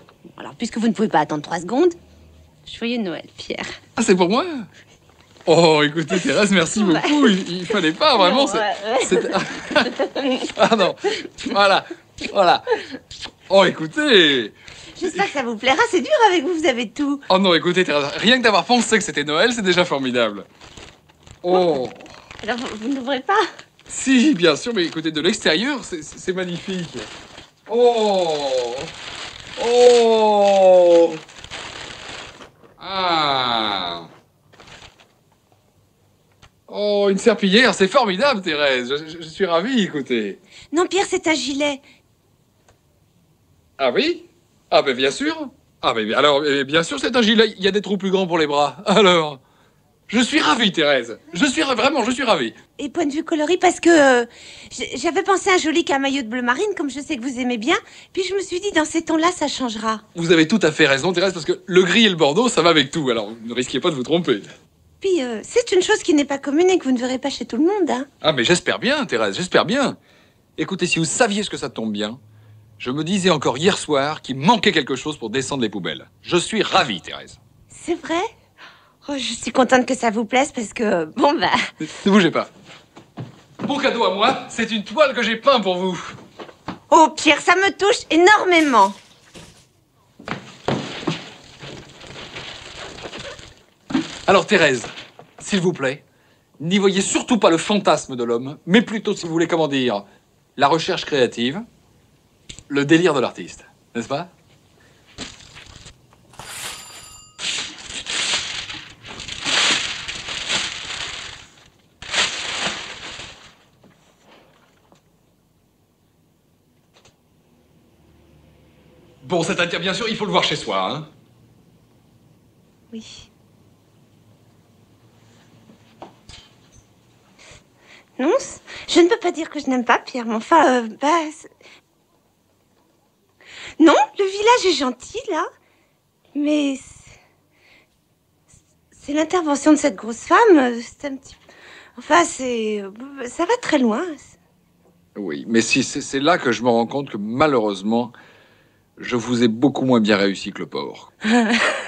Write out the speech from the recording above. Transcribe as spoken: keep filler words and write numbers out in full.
Alors, puisque vous ne pouvez pas attendre trois secondes, joyeux Noël, Pierre. Ah, c'est pour moi? Oh, écoutez, Thérèse, merci Ouais. beaucoup. Il, il fallait pas, vraiment. Non, ouais, c'est... Ah non, voilà, voilà. Oh, écoutez. J'espère que ça vous plaira, c'est dur avec vous, vous avez tout. Oh non, écoutez, Thérèse, rien que d'avoir pensé que c'était Noël, c'est déjà formidable. Oh. Alors, vous, vous n'ouvrez pas? Si, bien sûr, mais écoutez, de l'extérieur, c'est, c'est magnifique. Oh. Oh. Ah. Oh, une serpillière, c'est formidable, Thérèse. Je, je, je suis ravi, écoutez. Non, Pierre, c'est un gilet. Ah oui? Ah ben bien sûr. Ah ben alors, eh, bien sûr, c'est un gilet. Il y a des trous plus grands pour les bras. Alors, je suis ravi, Thérèse. Je suis ra- vraiment, je suis ravi. Et point de vue coloris, parce que euh, j'- j'avais pensé à un joli camaillot de bleu marine, comme je sais que vous aimez bien. Puis je me suis dit, dans ces tons-là, ça changera. Vous avez tout à fait raison, Thérèse, parce que le gris et le bordeaux, ça va avec tout. Alors, ne risquez pas de vous tromper. Puis euh, c'est une chose qui n'est pas commune et que vous ne verrez pas chez tout le monde, hein. Ah mais j'espère bien, Thérèse, j'espère bien. Écoutez, si vous saviez ce que ça tombe bien, je me disais encore hier soir qu'il manquait quelque chose pour descendre les poubelles. Je suis ravi, Thérèse. C'est vrai? Oh, je suis contente que ça vous plaise parce que, bon, bah... Ne bougez pas. Mon cadeau à moi, c'est une toile que j'ai peint pour vous. Oh, Pierre, ça me touche énormément. Alors, Thérèse, s'il vous plaît, n'y voyez surtout pas le fantasme de l'homme, mais plutôt, si vous voulez, comment dire, la recherche créative, le délire de l'artiste, n'est-ce pas? Bon, c'est à dire, bien sûr, il faut le voir chez soi, hein. Oui. Non, c- je ne peux pas dire que je n'aime pas Pierre, mais enfin, euh, bah... c'est- Non, le village est gentil, là, mais... c'est- C'est l'intervention de cette grosse femme, euh, c'est un petit peu... Enfin, c'est... euh, Ça va très loin. Oui, mais si, c'est c'est là que je me rends compte que malheureusement, je vous ai beaucoup moins bien réussi que le porc.